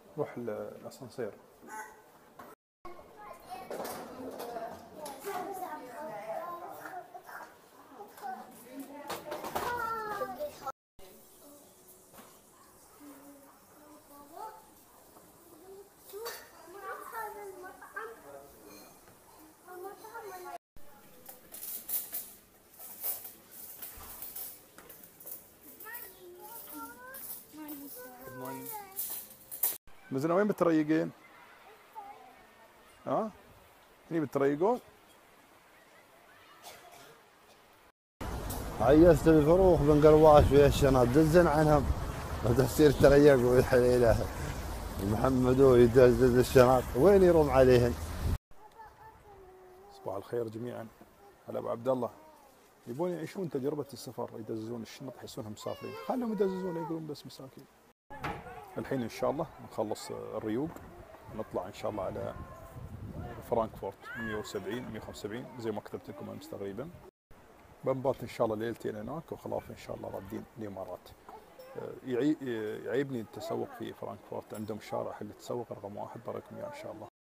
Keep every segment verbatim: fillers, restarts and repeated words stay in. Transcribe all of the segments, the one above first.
روح الاسانسير. مزنا وين بتريقين؟ ها؟ هني بتريقون؟ عيست الفروخ بن قرواش في الشنط دزن عنهم وتصير تريق ويحليله محمد يدزز الشنط وين يروم عليهن؟ صباح الخير جميعا. هلا ابو عبد الله. يبون يعيشون تجربه السفر، يدززون الشنط يحسونهم مسافرين، خلهم يدززون يقولون بس مساكين. الحين ان شاء الله نخلص الريوق ونطلع ان شاء الله على فرانكفورت مئة وسبعين مئة وخمسة وسبعين زي ما كتبت لكم امس تقريبا. بنبات ان شاء الله ليلتين هناك وخلاص ان شاء الله رادين الامارات. يعيبني التسوق في فرانكفورت، عندهم شارع حق التسوق رقم واحد، براكم اياه ان شاء الله.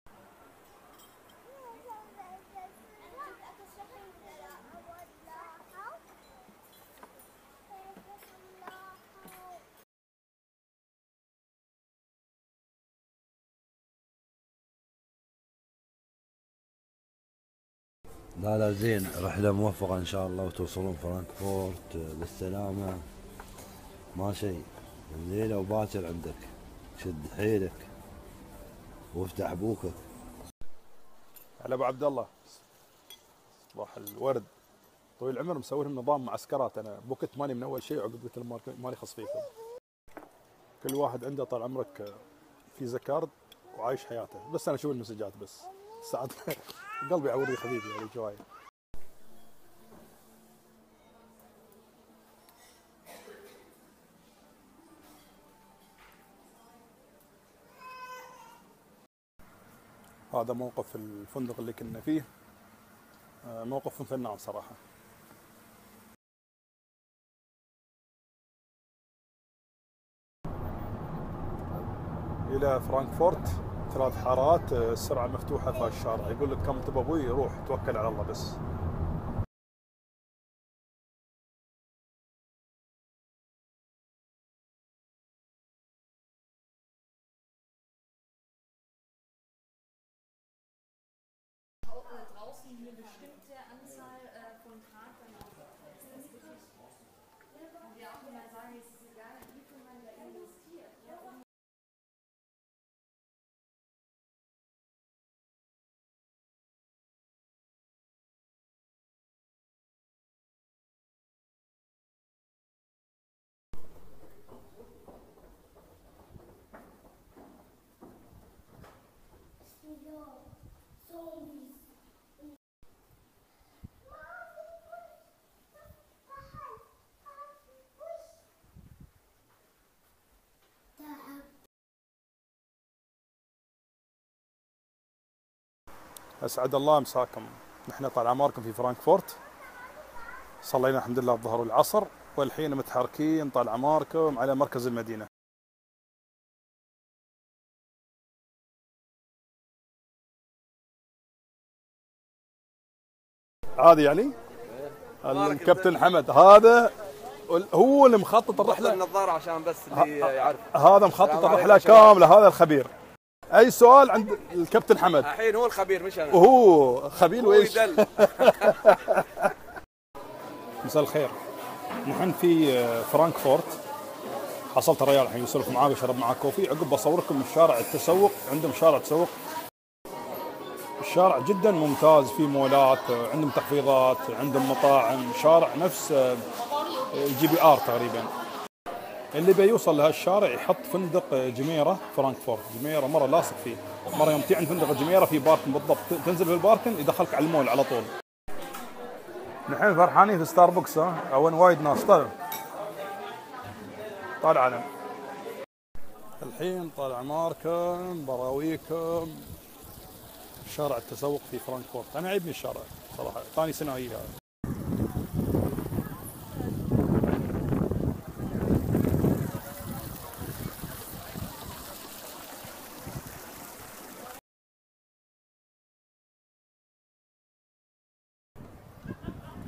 لا لا زين، رحلة موفقة إن شاء الله وتوصلون فرانكفورت بالسلامة. ما شيء، الليلة وباكر عندك، شد حيلك وافتح بوكك. على ابو عبد الله، صباح الورد. طويل العمر مسوي لهم نظام معسكرات، انا بوكت ماني من اول شيء وعقب قلت لهم مالي خص فيكم. كل واحد عنده طال عمرك فيزا كارد وعايش حياته، بس انا اشوف المسجات بس. ساعات قلبي يعورني حبيبي يعني شوي. هذا موقف الفندق اللي كنا فيه، موقف فنان صراحة. إلى فرانكفورت ثلاث حارات، السرعة مفتوحة في الشارع، يقول لك كم تبغى ابوي روح توكل على الله بس. أسعد الله مساكم. نحن طال عماركم في فرانكفورت، صلينا الحمد لله الظهر والعصر، والحين متحركين طال عماركم على مركز المدينة. عادي يعني؟ الكابتن حمد هذا هو اللي مخطط الرحلة. النظارة عشان بس اللي يعرف. هذا مخطط الرحلة كاملة، هذا الخبير. اي سؤال عند الكابتن حمد. الحين هو الخبير مش انا. وهو خبير وايش؟ مساء الخير. نحن في فرانكفورت، حصلت الريال الحين يسولف معاه ويشرب معاه كوفي، عقب بصوركم الشارع التسوق. عندهم شارع تسوق، الشارع جدا ممتاز، في مولات، عندهم تخفيضات، عندهم مطاعم، شارع نفس الجي بي ار تقريبا. اللي بيوصل لهالشارع يحط فندق جميرة فرانكفورت. جميرة مرة لاصق فيه، مرة يوم تي عند فندق جميرة في باركن بالضبط، تنزل في الباركن يدخلك على المول على طول. نحن فرحانين في ستاربكس، ها وين وايد ناس. طالع طالع علم. الحين طال عماركم براويكم شارع التسوق في فرانكفورت. انا عيبني الشارع صراحة، ثاني سنة هي هذا.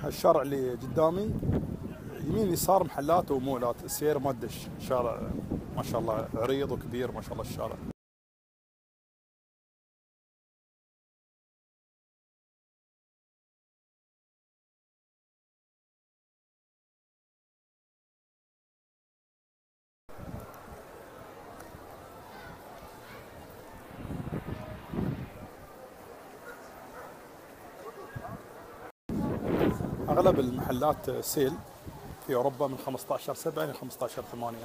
الشارع اللي قدامي يمين يسار محلات ومولات، السير ما تدش. شارع ما شاء الله عريض وكبير ما شاء الله الشارع. أغلب المحلات سيل في أوروبا من خمسة عشر سبعة إلى خمسة عشر ثمانية.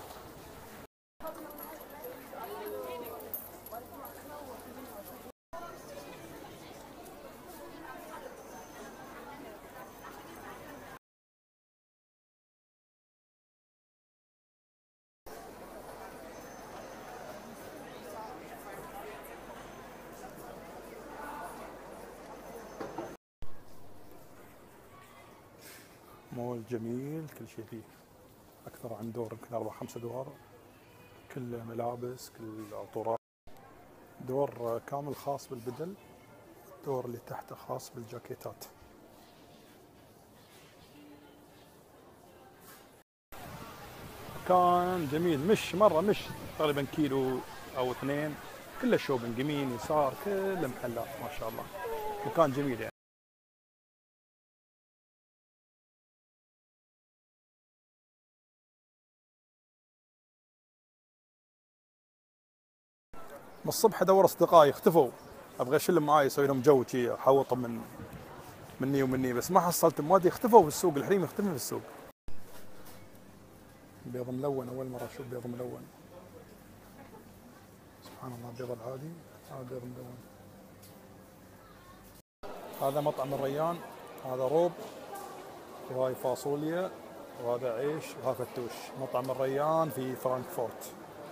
مول جميل، كل شيء فيه أكثر عن دور، يمكن أربع خمس أدوار، كل ملابس، كل عطورات. دور كامل خاص بالبدل، الدور اللي تحته خاص بالجاكيتات. مكان جميل، مش مرة مش تقريبا كيلو أو اثنين، كله شوبنج يمين يسار، كله محلات ما شاء الله. مكان جميل يعني. من الصبح ادور اصدقائي اختفوا، ابغى اشلهم معاي اسوي لهم جو شي، احوطهم من مني ومني، بس ما حصلت موادي، اختفوا في السوق، الحريم يختفي في السوق. بيض ملون، اول مره اشوف بيض ملون. سبحان الله، بيض العادي هذا بيض ملون. هذا مطعم الريان، هذا روب، وهاي فاصوليا، وهذا عيش، وهذا فتوش. مطعم الريان في فرانكفورت.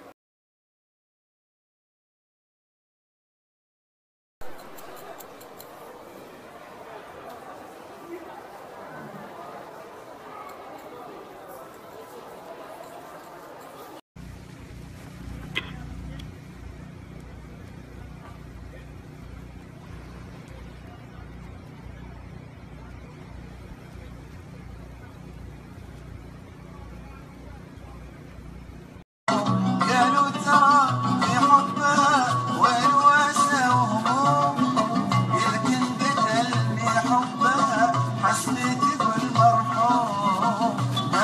قالوا ترى في حبها والواسع وهموم، يمكن قتلني حبها حسيت بالمرحوم.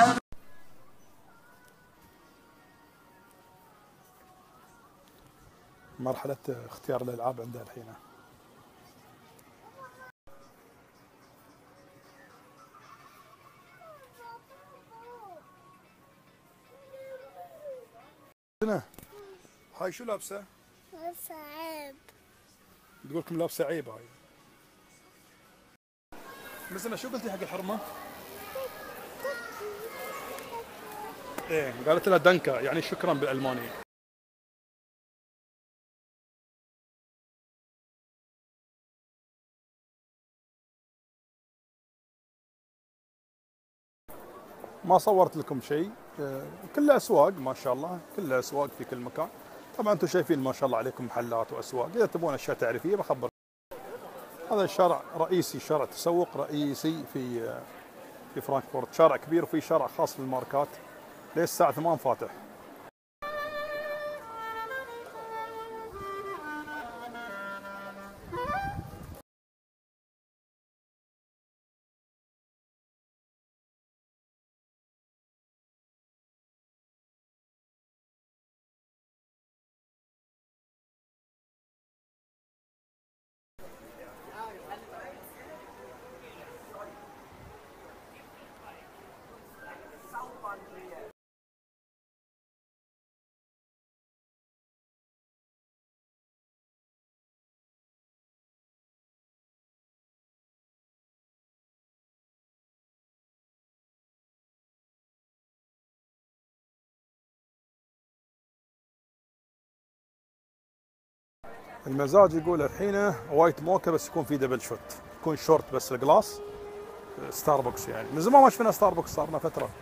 مرحلة اختيار الألعاب عندها الحين. هنا هاي شو لابسة؟ لابسة عيب. تقول لكم لابسة عيب هاي. مثلا شو قلتي حق الحرمة؟ ايه قالت لها دنكا يعني شكرا بالألماني. ما صورت لكم شيء، كلها اسواق ما شاء الله، كلها اسواق في كل مكان. طبعا انتم شايفين ما شاء الله عليكم محلات واسواق، اذا تبون اشياء تعريفيه بخبر. هذا الشارع رئيسي، شارع تسوق رئيسي في في فرانكفورت، شارع كبير وفي شارع خاص للماركات للساعة ثمانية فاتح. المزاج يقول الحين وايت موكا بس يكون في دبل شوت، يكون شورت بس الجلاس، ستاربكس يعني. من زمان ما شفنا ستاربكس، صار لنا فترة.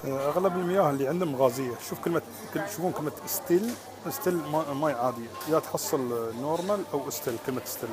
اغلب المياه اللي عندهم غازيه. شوف كلمه كل- شوفون كلمه ستيل. ستيل ما- ماي عاديه، يا تحصل نورمال او ستيل. كلمه ستيل.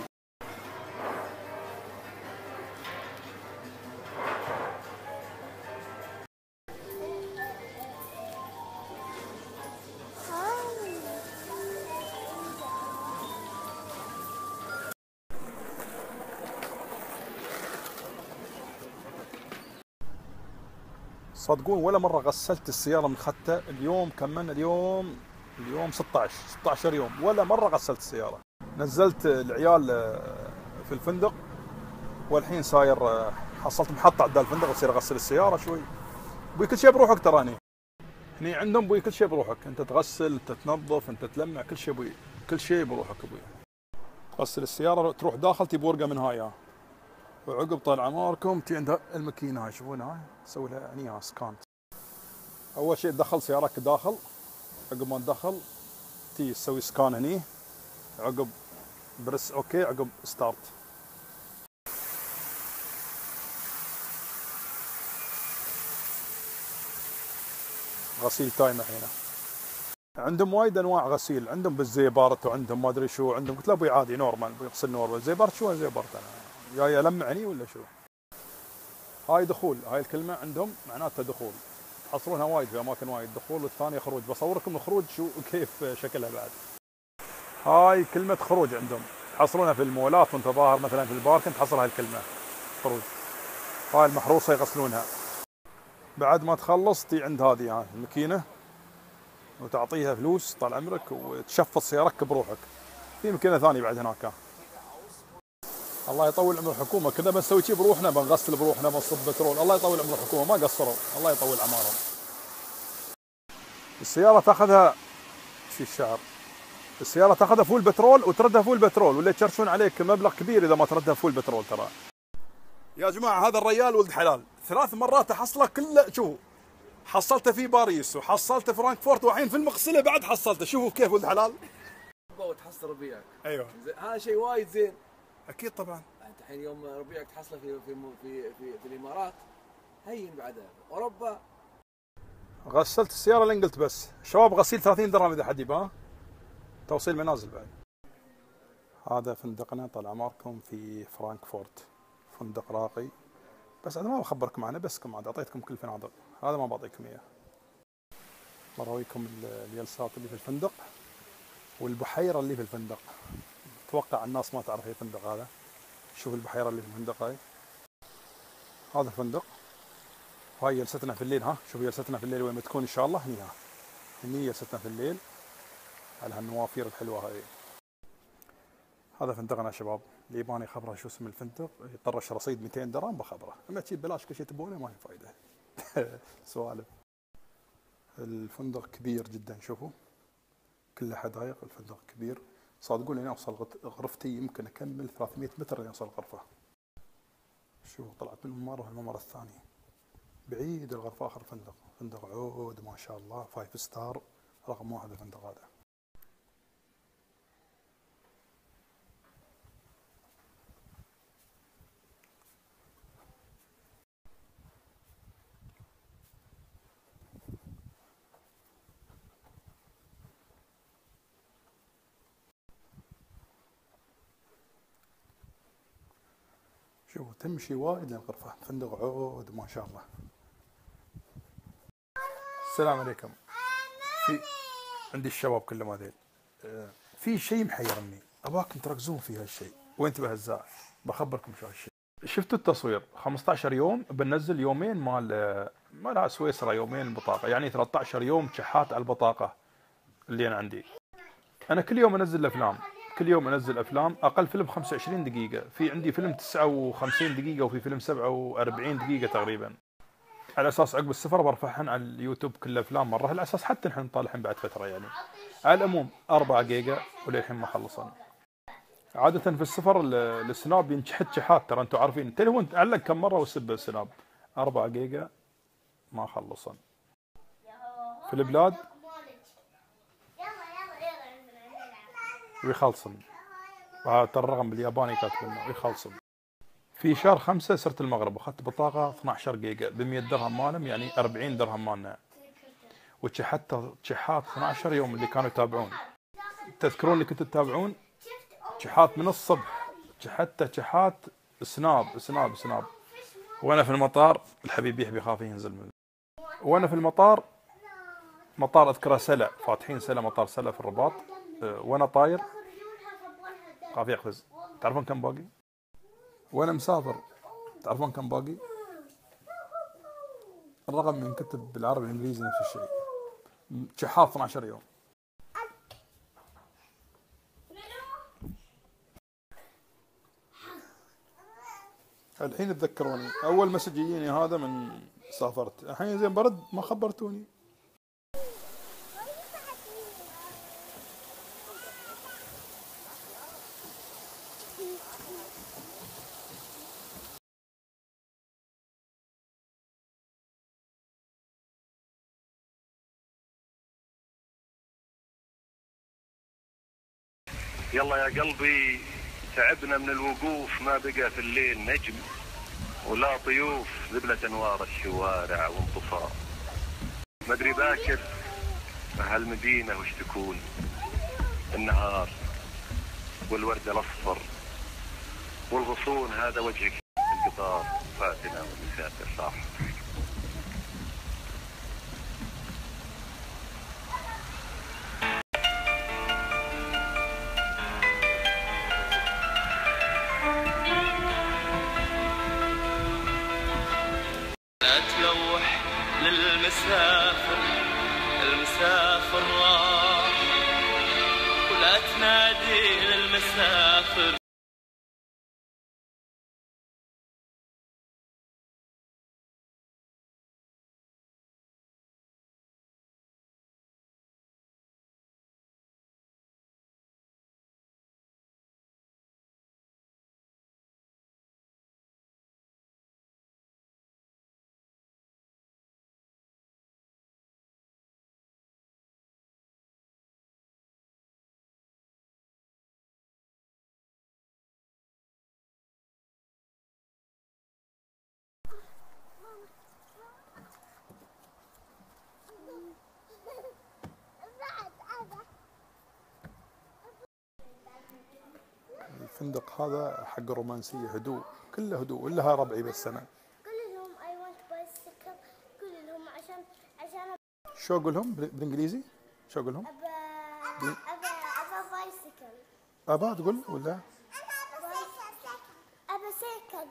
صدقون ولا مره غسلت السياره من خدتها. اليوم كملنا اليوم اليوم ستة عشر ستة عشر يوم ولا مره غسلت السياره. نزلت العيال في الفندق والحين صاير حصلت محطه عند الفندق اصير اغسل السياره شوي. بوي كل شيء بروحك تراني. هني عندهم بوي كل شيء بروحك، انت تغسل، انت تنظف، انت تلمع، كل شيء بوي كل شيء بروحك ابوي. تغسل السياره تروح داخل تجيب ورقه من هاي، وعقب طال عماركم تي عند الماكينه هاي شوفونها هاي تسوي لها يعني سكان. اول شيء تدخل سيارتك داخل، عقب ما تدخل تي تسوي سكان هني، عقب برس اوكي، عقب ستارت. غسيل تايم الحين. عندهم وايد انواع غسيل، عندهم بالزيبارت وعندهم ما ادري شو عندهم. قلت له ابوي عادي نورمال بيغسل نورمال. زيبارت شو زيبارت انا جاي المع هني ولا شو؟ هاي دخول، هاي الكلمه عندهم معناتها دخول، تحصلونها وايد في اماكن وايد. دخول والثانيه خروج. بصوركم الخروج شو كيف شكلها بعد. هاي كلمه خروج عندهم، تحصلونها في المولات وانت ظاهر مثلا في الباركن تحصل هاي الكلمه خروج. هاي المحروسه يغسلونها. بعد ما تخلص تي عند هذه هاي الماكينه وتعطيها فلوس طال عمرك وتشفط سيارتك بروحك. في ماكينه ثانيه بعد هناك. الله يطول عمر الحكومه، كذا بنسوي شيء بروحنا، بنغسل بروحنا، بنصب بترول. الله يطول عمر الحكومه، ما قصروا، الله يطول اعمارهم. السياره تاخذها شي الشعر، السياره تاخذها فول بترول وتردها فول بترول، ولا يتشرشون عليك مبلغ كبير اذا ما تردها فول بترول. ترى يا جماعه هذا الريال ولد حلال، ثلاث مرات احصله كله. شوفوا حصلته في باريس وحصلته في فرانكفورت والحين في المغسله بعد حصلته. شوفوا كيف ولد حلال. وتحصل ربيعك. ايوه هذا شيء وايد زين. اكيد طبعا. انت الحين يوم ربيعك تحصله في في في في, في الامارات هين بعدها اوروبا. غسلت السياره اللي قلت بس شباب غسيل ثلاثين درهم اذا حد يبغى، توصيل منازل بعد. هذا فندقنا طال عمركم في فرانكفورت، فندق راقي. بس انا ما بخبركم عنه، بسكم عاد اعطيتكم كل فنادق، هذا ما بعطيكم اياه. برويكم الجلسات اللي في الفندق والبحيره اللي في الفندق. اتوقع الناس ما تعرف اي فندق هذا. شوف البحيره اللي في الفندق هاي. هذا الفندق وهاي جلستنا في الليل. ها شوف جلستنا في الليل وين بتكون ان شاء الله. هني ها هني جلستنا في الليل على هالنوافير الحلوه هاي. هذا فندقنا شباب. اللي يبغاني خبره شو اسم الفندق يطرش رصيد مئتين درهم بخبره. اما تجيب بلاش كل شيء تبونه ما في فايده. سوالف. الفندق كبير جدا، شوفوا كله حدائق. الفندق كبير صادقوني انا اوصل غرفتي يمكن اكمل ثلاثمئة متر لين اوصل الغرفه. شوفوا طلعت من الممر والممر الثاني بعيد الغرفه اخر فندق. فندق عود ما شاء الله فايف ستار رقم واحد الفندق هذا. شوفوا تمشي وايد للغرفة. فندق عود ما شاء الله. السلام عليكم. في عندي الشباب كلهم هذيل. في شيء محيرني اباكم تركزون في هالشيء وانت بهالزاع. بخبركم شو هالشيء. شفتوا التصوير خمسة عشر يوم بنزل يومين مال مال سويسرا، يومين البطاقة، يعني ثلاثة عشر يوم شحات على البطاقة اللي انا عندي. انا كل يوم انزل الافلام، كل يوم انزل افلام. اقل فيلم خمسة وعشرين دقيقة، في عندي فيلم تسعة وخمسين دقيقة وفي فيلم سبعة وأربعين دقيقة تقريبا. على اساس عقب السفر برفعهن على اليوتيوب كل افلام مرة، على اساس حتى نحن نطالعهن بعد فترة يعني. على العموم أربعة جيجا وللحين ما خلصن. عادة في السفر السناب ينشحت شحات، ترى انتم عارفين التليفون تعلق كم مرة وسب السناب. أربعة جيجا ما خلصن. في البلاد ويخلصن. ترى الرقم بالياباني كاتبينه ويخلصن. في شهر خمسة صرت المغرب واخذت بطاقة اثنا عشر جيجا ب مئة درهم مالهم، يعني أربعين درهم مالنا، وشحت شحات اثنا عشر يوم اللي كانوا يتابعون. تذكرون اللي كنتوا تتابعون؟ شحات من الصبح، شحت شحات سناب سناب سناب. وانا في المطار الحبيب يحبي يخاف ينزل من، وانا في المطار مطار اذكره سلا، فاتحين سلا، مطار سلا في الرباط، أه وانا طاير خاف يقفز. تعرفون كم باقي؟ وانا مسافر تعرفون كم باقي؟ الرقم من كتب بالعربي والانجليزي نفس الشيء، شحات اثنا عشر يوم. الحين تذكروني اول مسج يجيني هذا من سافرت، الحين زين برد ما خبرتوني. يلا يا قلبي تعبنا من الوقوف، ما بقى في الليل نجم ولا طيوف، ذبلت انوار الشوارع وانطفاء. مدري باكر هالمدينة وش تكون، النهار والورد الاصفر والغصون، هذا وجهك القطار فاتنا والمسافر صاح. تلوح للمسافر المسافر راح، ولا تنادي للمسافر. الفندق هذا حق الرومانسية، هدوء كله هدوء، إلا ربعي بس أنا. قل لهم I want bicycle، قل لهم عشان عشان شو أقول لهم بالإنجليزي؟ شو أقول لهم؟ أبا أبا أبا بايسكل. أبا تقول ولا؟ أبا سيكل.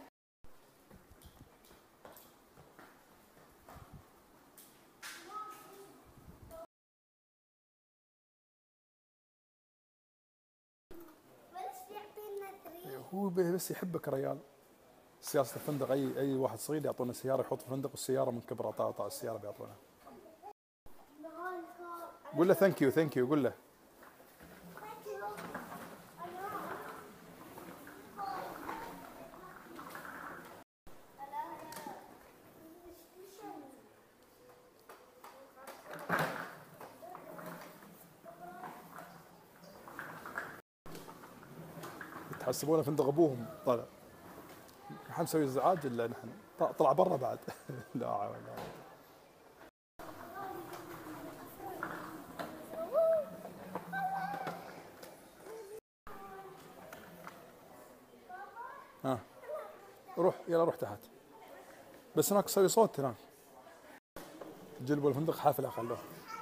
هو بس يحبك ريال. سياسة الفندق أي أي واحد صغير يعطونه سيارة يحط في الفندق، والسيارة من كبر عطاء عطاء السيارة بيعطونه. قول له ثانك يو ثانك يو، قول له. تحسبونه فندق ابوهم طلع، ما حنسوي ازعاج الا نحن، طلع برا بعد. لا ولا ها روح يلا روح تحت، بس هناك سوي صوت هناك. جلبوا الفندق حافله خلوه.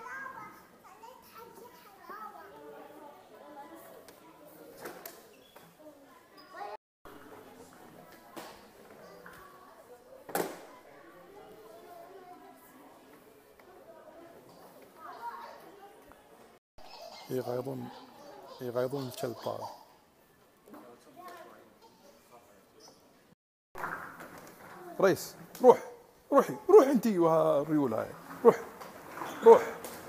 يغيظون يغيظون الكلب طالع. ريس روح روحي روح انتي والريول هاي، روح روح.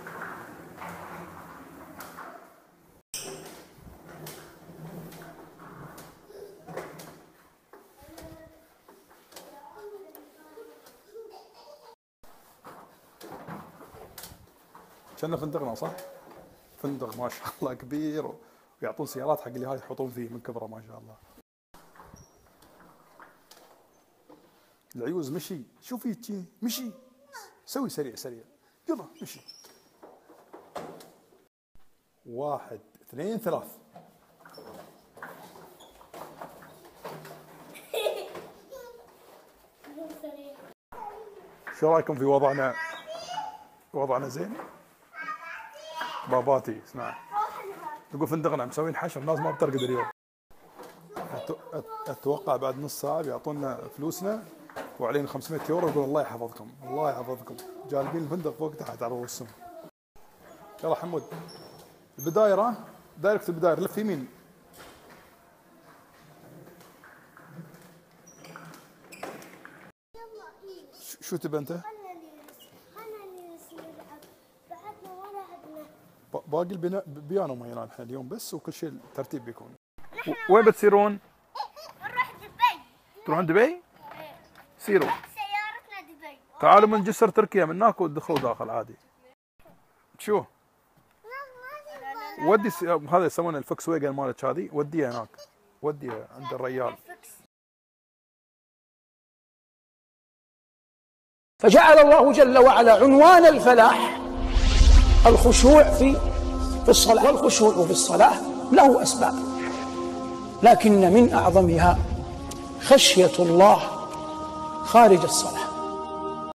كنا فندقنا صح؟ فندق ما شاء الله كبير، ويعطون سيارات حق اللي هاي يحطون فيه من كبره ما شاء الله. العيوز مشي، شوفي تي مشي، سوي سريع سريع، يلا مشي. واحد اثنين ثلاث. شو رايكم في وضعنا؟ وضعنا زين؟ باباتي اسمع، تقول فندقنا مسوين حشر، الناس ما بترقد اليوم. اتوقع بعد نص ساعه بيعطونا فلوسنا وعلينا خمسمئة يورو، يقول الله يحفظكم الله يحفظكم، جالبين الفندق فوق تحت على رؤوسهم. يلا حمود البداير، ها دايركت البداير، لف يمين. شو تبى انت؟ باقي البناء بيانو ما ينال الحين اليوم بس، وكل شيء الترتيب بيكون. وين بتسيرون؟ نروح دبي. تروحون دبي؟ سيروا. سيارتنا دبي. تعالوا من جسر تركيا من هناك وتدخلوا داخل عادي. شو؟ ودي س... هذا يسمونه الفوكس ويجن مالك هذه، وديها هناك، وديها عند الريال. فجعل الله جل وعلا عنوان الفلاح الخشوع في في الصلاة، والخشوع في الصلاة له أسباب، لكن من أعظمها خشية الله خارج الصلاة.